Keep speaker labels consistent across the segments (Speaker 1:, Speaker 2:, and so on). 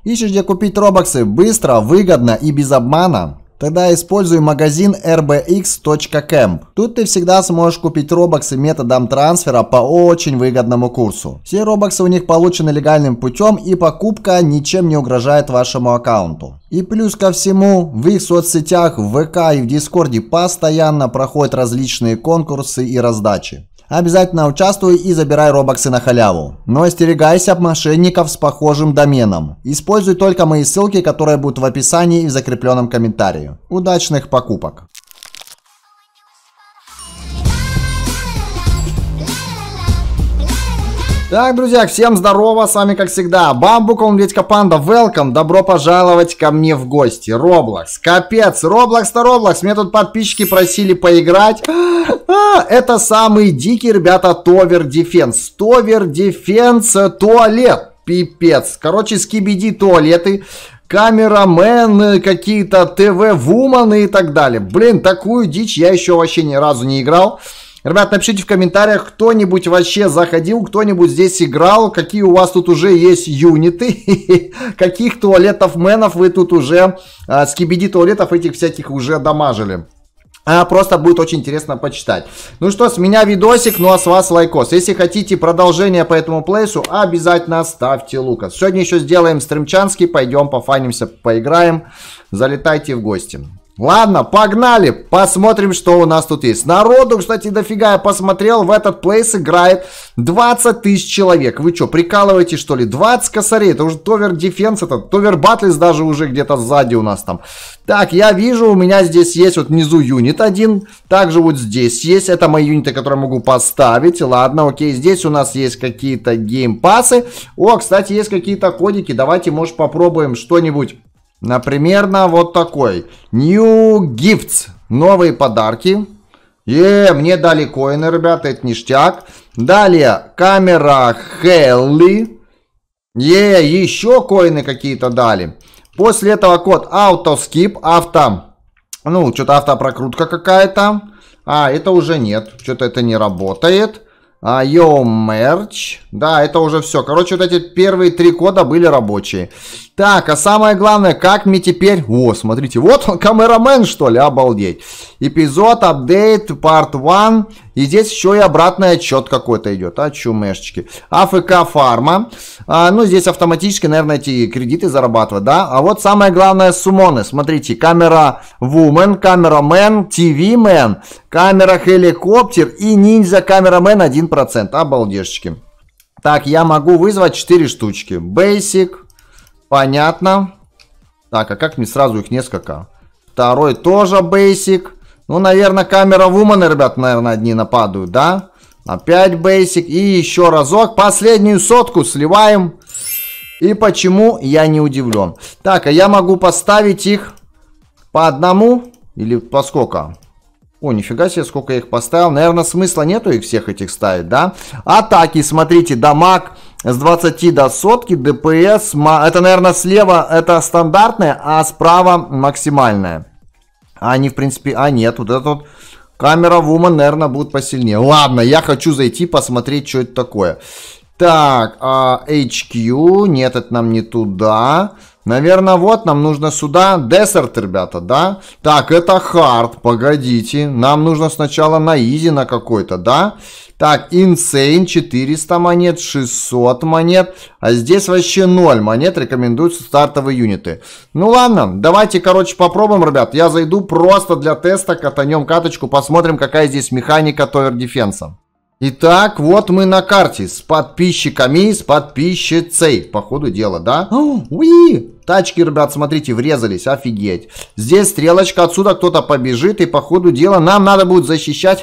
Speaker 1: Ищешь, где купить робоксы быстро, выгодно и без обмана? Тогда используй магазин rbx.camp. Тут ты всегда сможешь купить робоксы методом трансфера по очень выгодному курсу. Все робоксы у них получены легальным путем, и покупка ничем не угрожает вашему аккаунту. И плюс ко всему, в их соцсетях, в ВК и в Дискорде постоянно проходят различные конкурсы и раздачи. Обязательно участвуй и забирай робоксы на халяву. Но остерегайся мошенников с похожим доменом. Используй только мои ссылки, которые будут в описании и в закрепленном комментарии. Удачных покупок! Так, друзья, всем здорово, с вами как всегда Бамбукл, Медведька Панда, welcome, добро пожаловать ко мне в гости. Роблокс, капец, Роблокс-то Роблокс, мне тут подписчики просили поиграть. Это самый дикий, ребята, Tower Defense. Tower Defense туалет, пипец. Короче, скибиди туалеты, камерамен, какие-то ТВ-вуманы и так далее. Блин, такую дичь я еще вообще ни разу не играл. Ребят, напишите в комментариях, кто-нибудь вообще заходил, кто-нибудь здесь играл, какие у вас тут уже есть юниты, каких туалетов-менов вы тут уже, скибиди туалетов этих всяких уже дамажили. Просто будет очень интересно почитать. Ну что, с меня видосик, ну а с вас лайкос. Если хотите продолжение по этому плейсу, обязательно ставьте лукас. Сегодня еще сделаем стримчанский, пойдем пофанимся, поиграем, залетайте в гости. Ладно, погнали, посмотрим, что у нас тут есть. Народу, кстати, дофига, я посмотрел, в этот плейс играет 20 тысяч человек. Вы что, прикалываете, что ли? 20 косарей, это уже Tower Defense, это Tower Battles даже уже где-то сзади у нас там. Так, я вижу, у меня здесь есть вот внизу юнит один, также вот здесь есть, это мои юниты, которые могу поставить. Ладно, окей, здесь у нас есть какие-то геймпасы. О, кстати, есть какие-то кодики, давайте, может, попробуем что-нибудь. Например, на вот такой. New Gifts. Новые подарки. Мне дали коины, ребята, это ништяк. Далее, камера Хелли. Еще коины какие-то дали. После этого код Autoskip. Ну, что-то автопрокрутка какая-то. Это уже нет. Что-то это не работает. Yo Merch. Да, это уже все. Короче, вот эти первые 3 кода были рабочие. Так, а самое главное, как мне теперь... О, смотрите, вот он, камерамен, что ли, обалдеть. Эпизод, апдейт, part 1. И здесь еще и обратный отчет какой-то идет. Чумешечки. АФК фарма. Ну, здесь автоматически, наверное, эти кредиты зарабатывают, да. А вот самое главное, суммоны. Смотрите, камера Woman, камерамен, TV-мен, камера Хеликоптер и ниндзя камерамен 1%. Обалдешечки. Так, я могу вызвать 4 штучки. Basic. Понятно. Так, а как мне сразу их несколько? Второй тоже Basic. Ну, наверное, камера Woman, ребят, наверное, одни нападают, да? Опять Basic. И еще разок. Последнюю сотку сливаем. И почему, я не удивлен. Так, а я могу поставить их по одному? Или по сколько? О, нифига себе, сколько я их поставил. Наверное, смысла нету их всех этих ставить, да? Атаки, смотрите, дамаг с 20 до сотки, ДПС. Это, наверное, слева это стандартная, а справа максимальная. Они, в принципе... нет, вот это вот камера Woman, наверное, будет посильнее. Ладно, я хочу зайти посмотреть, что это такое. Так, HQ. Нет, это нам не туда. Наверное, вот нам нужно сюда. Desert, ребята, да? Так, это Hard, погодите. Нам нужно сначала на Easy на какой-то, да? Так, Insane, 400 монет, 600 монет. А здесь вообще 0 монет, рекомендуются стартовые юниты. Ну ладно, давайте, короче, попробуем, ребят. Я зайду просто для теста, катанем каточку, посмотрим, какая здесь механика Tower Defense. Итак, вот мы на карте с подписчиками, с подписчицей, по ходу дела, да? Уи! Тачки, ребят, смотрите, врезались, офигеть. Здесь стрелочка, отсюда кто-то побежит, и по ходу дела нам надо будет защищать.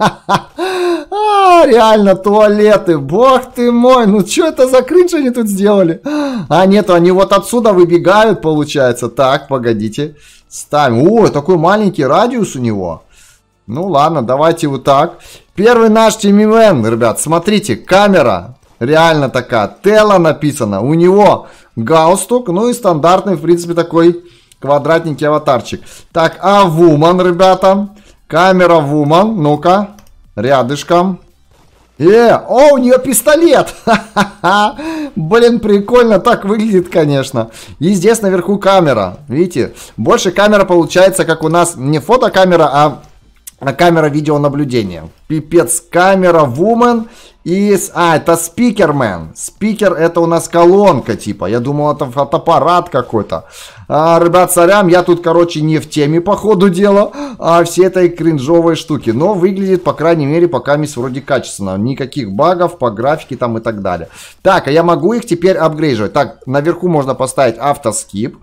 Speaker 1: Реально, туалеты, бог ты мой, ну что это за кринж они тут сделали? Нет, они вот отсюда выбегают, получается. Так, погодите, ставим. О, такой маленький радиус у него. Ну ладно, давайте вот так. Первый наш тимимен, ребят, смотрите, камера реально такая, Тело написано, у него галстук, ну и стандартный, в принципе, такой квадратненький аватарчик. Так, Woman, ребята, камера Woman, ну-ка, рядышком. О, у нее пистолет! Ха-ха-ха! Блин, прикольно так выглядит, конечно. И здесь наверху камера. Видите? Больше камера получается, как у нас не фотокамера, а камера видеонаблюдения. Пипец, камера вумен. Это спикермен. Спикер это у нас колонка типа. Я думал, это фотоаппарат какой-то. Ребят, сорян, я тут, короче, не в теме по ходу дела, все этой кринжовой штуки. Но выглядит, по крайней мере, пока вроде качественно. Никаких багов по графике там и так далее. Так, а я могу их теперь апгрейдировать. Так, наверху можно поставить автоскип.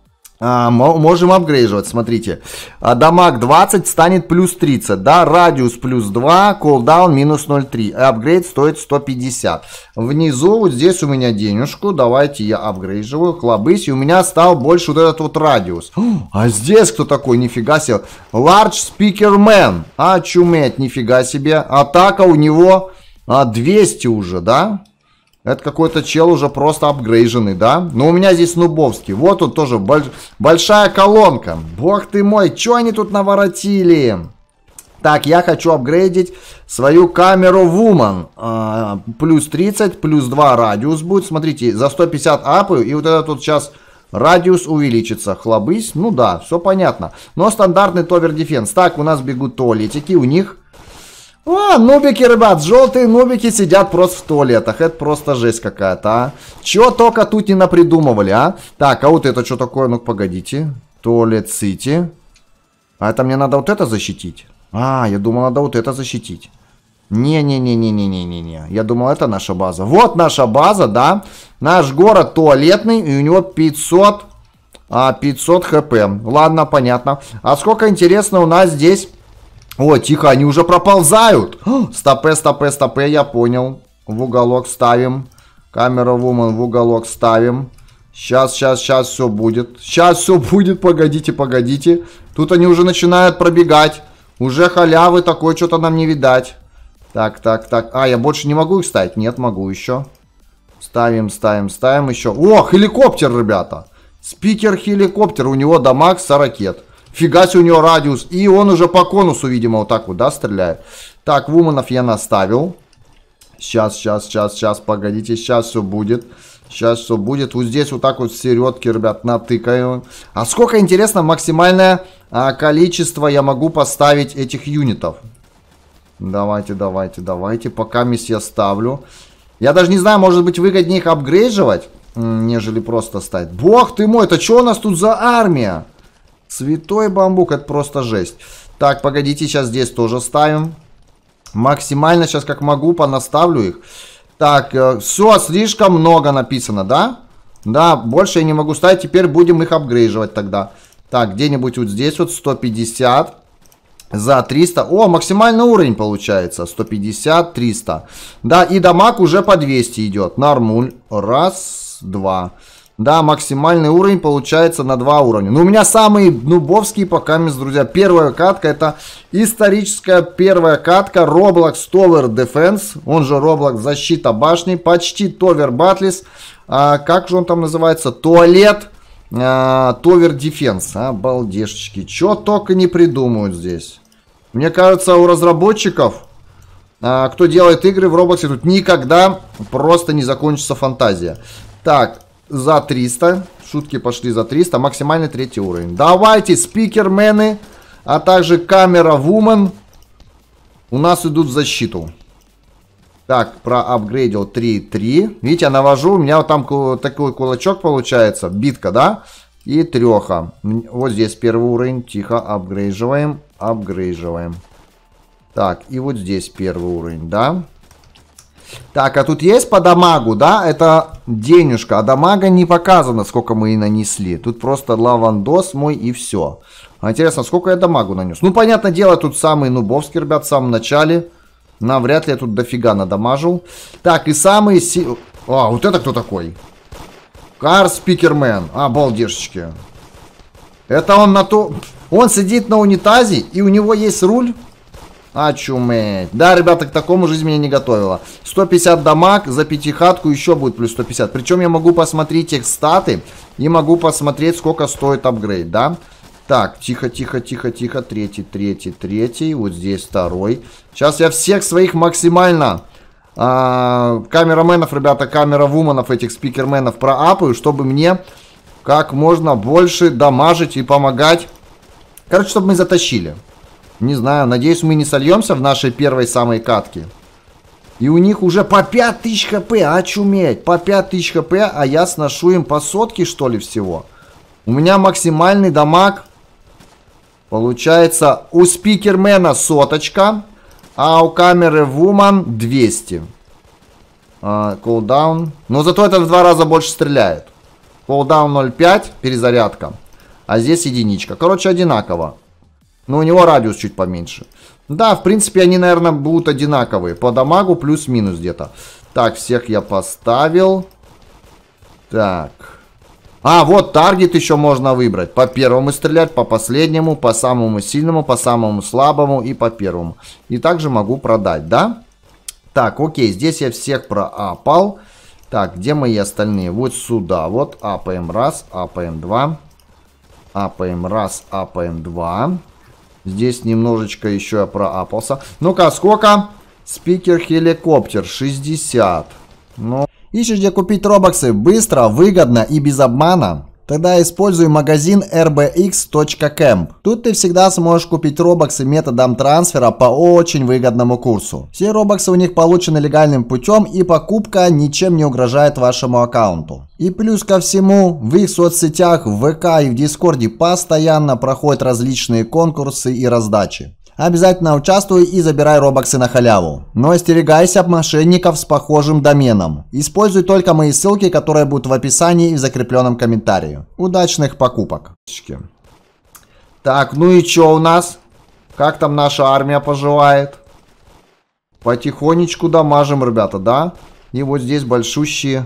Speaker 1: Можем апгрейдировать, смотрите. Дамаг 20 станет плюс 30, да, радиус плюс 2, кулдаун минус 0,3. Апгрейд стоит 150. Внизу вот здесь у меня денежку, давайте я апгрейдирую, клабысь, и у меня стал больше вот этот вот радиус. А здесь кто такой, нифига себе. Large Speaker Man, чуметь, нифига себе. Атака у него 200 уже, да? Это какой-то чел уже просто апгрейженный, да? Но у меня здесь нубовский. Вот тут тоже большая колонка. Бог ты мой, что они тут наворотили? Так, я хочу апгрейдить свою камеру Woman. Плюс 30, плюс 2 радиус будет. Смотрите, за 150 апаю. И вот этот вот сейчас радиус увеличится. Хлобысь. Ну да, все понятно. Но стандартный Tower Defense. Так, у нас бегут туалетики. У них... нубики, ребят, желтые нубики сидят просто в туалетах. Это просто жесть какая-то, а. Чё только тут не напридумывали, а. Так, а вот это что такое? Ну-ка, погодите. Туалет Сити. А это мне надо вот это защитить? Я думал, надо вот это защитить. Не-не-не-не-не-не-не-не. Я думал, это наша база. Вот наша база, да. Наш город туалетный, и у него 500 хп. Ладно, понятно. А сколько, интересно, у нас здесь... О, тихо, они уже проползают. Стопе, я понял. В уголок ставим. Камера Woman в уголок ставим. Сейчас все будет. Сейчас все будет, погодите. Тут они уже начинают пробегать. Уже халявы такой, что-то нам не видать. Так. Я больше не могу их ставить? Нет, могу еще. Ставим еще. О, хеликоптер, ребята. Спикер-хеликоптер. У него дамаг 100 ракет. Фига себе у него радиус. И он уже по конусу, видимо, вот так вот, да, стреляет. Так, вуменов я наставил. Сейчас, погодите. Сейчас все будет. Вот здесь вот так вот в середке, ребят, натыкаю. А сколько, интересно, максимальное количество я могу поставить этих юнитов? Давайте. Пока я ставлю. Я даже не знаю, может быть, выгоднее их апгрейдживать, нежели просто ставить. Бог ты мой, это что у нас тут за армия? Святой бамбук, это просто жесть. Так, погодите, сейчас здесь тоже ставим. Максимально сейчас как могу понаставлю их. Так, все, слишком много написано, да? Да, больше я не могу ставить, теперь будем их апгрейживать тогда. Так, где-нибудь вот здесь вот 150 за 300. О, максимальный уровень получается, 150, 300. Да, и дамаг уже по 200 идет. Нормуль, раз, два. Да, максимальный уровень получается на 2 уровня. Но у меня самые нубовские пока, друзья. Первая катка, это историческая первая катка Roblox Tower Defense. Он же Roblox Защита башни. Почти Tower Battles. Как же он там называется? Туалет Tower Defense. Обалдешечки. Чё только не придумают здесь. Мне кажется, у разработчиков, кто делает игры в Roblox, тут никогда просто не закончится фантазия. Так. За 300. Шутки пошли за 300. Максимальный 3 уровень. Давайте, спикермены, а также камера Woman у нас идут в защиту. Так, проапгрейдил 3-3. Видите, я навожу. У меня вот там такой кулачок получается. Битка, да? И треха. Вот здесь первый уровень. Тихо, апгрейживаем. Так, и вот здесь первый уровень, да? Так, а тут есть по дамагу, да? Это денежка. А дамага не показано, сколько мы и нанесли. Тут просто лавандос мой и все. Интересно, сколько я дамагу нанес? Ну, понятное дело, тут самый нубовский, ребят, в самом начале. Навряд ли я тут дофига надамажил. Так, и самый... вот это кто такой? Кар Спикермен. Балдешечки. Это он на то... Он сидит на унитазе, и у него есть руль. Чуметь. Да, ребята, к такому жизнь меня не готовила. 150 дамаг, за пятихатку еще будет плюс 150. Причем я могу посмотреть их статы и могу посмотреть, сколько стоит апгрейд, да? Так, тихо. Третий. Вот здесь второй. Сейчас я всех своих максимально камераменов, ребята, камера-вуменов, этих спикерменов проапаю, чтобы мне как можно больше дамажить и помогать. Короче, чтобы мы затащили. Не знаю, надеюсь, мы не сольемся в нашей первой самой катке. И у них уже по 5000 хп, очуметь, по 5000 хп, а я сношу им по сотке, что ли, всего. У меня максимальный дамаг, получается, у спикермена соточка, а у камеры Woman 200. Кулдаун, но зато это в 2 раза больше стреляет. Кулдаун 0.5, перезарядка, а здесь единичка. Короче, одинаково. Но у него радиус чуть поменьше. Да, в принципе, они, наверное, будут одинаковые. По дамагу плюс-минус где-то. Так, всех я поставил. Так. Вот таргет еще можно выбрать. По первому стрелять, по последнему, по самому сильному, по самому слабому и по первому. И также могу продать, да? Так, окей, здесь я всех проапал. Так, где мои остальные? Вот сюда. Вот апаем раз, апаем два. Апаем раз, апаем два. Здесь немножечко еще я проапался. Ну-ка, сколько? Спикер-хеликоптер 60. Ну. Ищешь, где купить робоксы быстро, выгодно и без обмана? Тогда используй магазин rbx.camp. Тут ты всегда сможешь купить робоксы методом трансфера по очень выгодному курсу. Все робоксы у них получены легальным путем, и покупка ничем не угрожает вашему аккаунту. И плюс ко всему, в их соцсетях, в ВК и в Дискорде постоянно проходят различные конкурсы и раздачи. Обязательно участвуй и забирай робоксы на халяву. Но остерегайся мошенников с похожим доменом. Используй только мои ссылки, которые будут в описании и в закрепленном комментарии. Удачных покупок. Так, ну и чё у нас? Как там наша армия поживает? Потихонечку дамажим, ребята, да? И вот здесь большущие...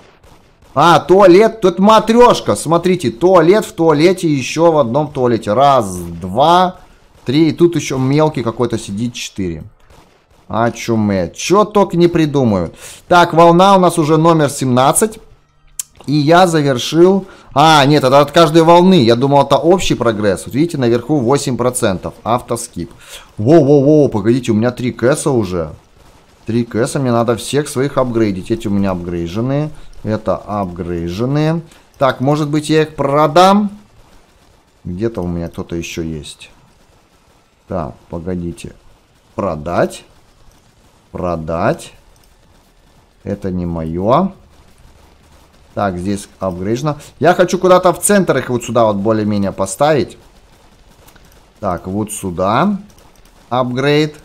Speaker 1: туалет, тут матрешка. Смотрите, туалет в туалете, еще в одном туалете. Раз, два... 3, и тут еще мелкий какой-то сидит 4. Очуметь. Чё только не придумают. Так, волна у нас уже номер 17. И я завершил... нет, это от каждой волны. Я думал, это общий прогресс. Вот видите, наверху 8%. Автоскип. Воу-воу-воу, погодите, у меня 3 кэса уже. 3 кэса, мне надо всех своих апгрейдить. Эти у меня апгрейженные. Это апгрейженные. Так, может быть, я их продам? Где-то у меня кто-то еще есть. Так, погодите. Продать. Продать. Это не мое. Так, здесь апгрейжено. Я хочу куда-то в центр их вот сюда вот более-менее поставить. Так, вот сюда. Апгрейд.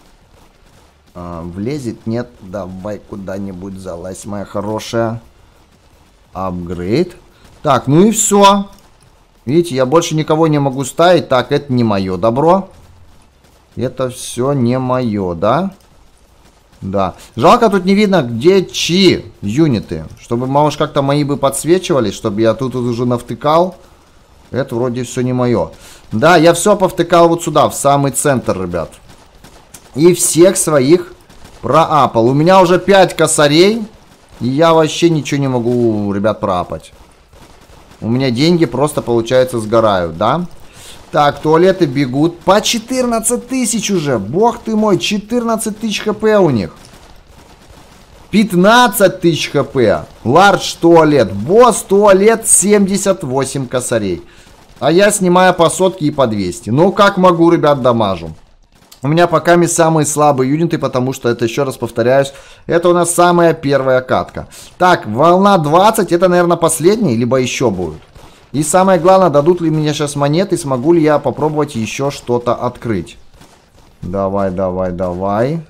Speaker 1: Влезет? Нет. Давай куда-нибудь залазь, моя хорошая. Апгрейд. Так, ну и все. Видите, я больше никого не могу ставить. Так, это не мое добро. Это все не мое, да? Да. Жалко, тут не видно, где чьи юниты. Чтобы, может, как-то мои бы подсвечивались, чтобы я тут уже навтыкал. Это вроде все не мое. Да, я все повтыкал вот сюда, в самый центр, ребят. И всех своих проапал. У меня уже 5 косарей. И я вообще ничего не могу, ребят, проапать. У меня деньги просто, получается, сгорают, да? Так, туалеты бегут. По 14 тысяч уже. Бог ты мой, 14 тысяч хп у них. 15 тысяч хп. Лардж туалет. Босс туалет 78 косарей. А я снимаю по сотке и по 200. Ну, как могу, ребят, дамажу. У меня пока самые слабые юниты, потому что это, еще раз повторяюсь, это у нас самая первая катка. Так, волна 20, это, наверное, последняя, либо еще будет. И самое главное, дадут ли мне сейчас монеты, смогу ли я попробовать еще что-то открыть. Давай, давай, давай.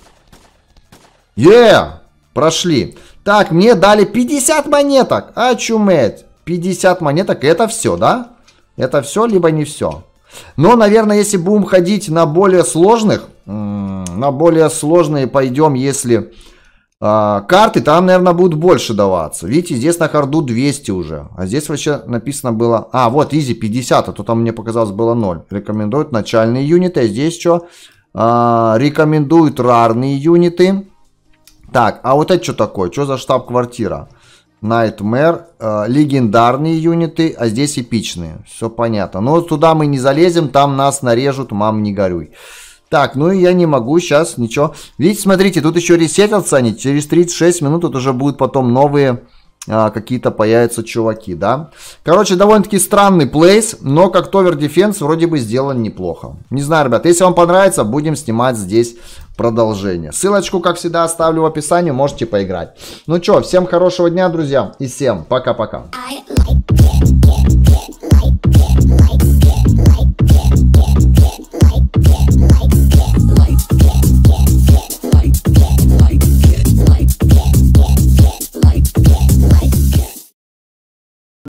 Speaker 1: Прошли. Так, мне дали 50 монеток. Очуметь. 50 монеток, это все, да? Это все, либо не все. Но, наверное, если будем ходить на более сложных, на более сложные пойдем, если... карты, там, наверное, будут больше даваться. Видите, здесь на харду 200 уже. А здесь вообще написано было... вот, изи 50, а то там мне показалось было 0. Рекомендуют начальные юниты. А здесь что? Рекомендуют рарные юниты. Так, а вот это что такое? Что за штаб-квартира? Nightmare. Легендарные юниты, а здесь эпичные. Все понятно. Но туда мы не залезем, там нас нарежут, мам, не горюй. Так, ну и я не могу сейчас ничего. Видите, смотрите, тут еще ресетятся они. Через 36 минут тут уже будут потом новые какие-то появятся чуваки, да. Короче, довольно-таки странный плейс, но как Tower Defense вроде бы сделан неплохо. Не знаю, ребят, если вам понравится, будем снимать здесь продолжение. Ссылочку, как всегда, оставлю в описании, можете поиграть. Ну что, всем хорошего дня, друзья, и всем пока-пока.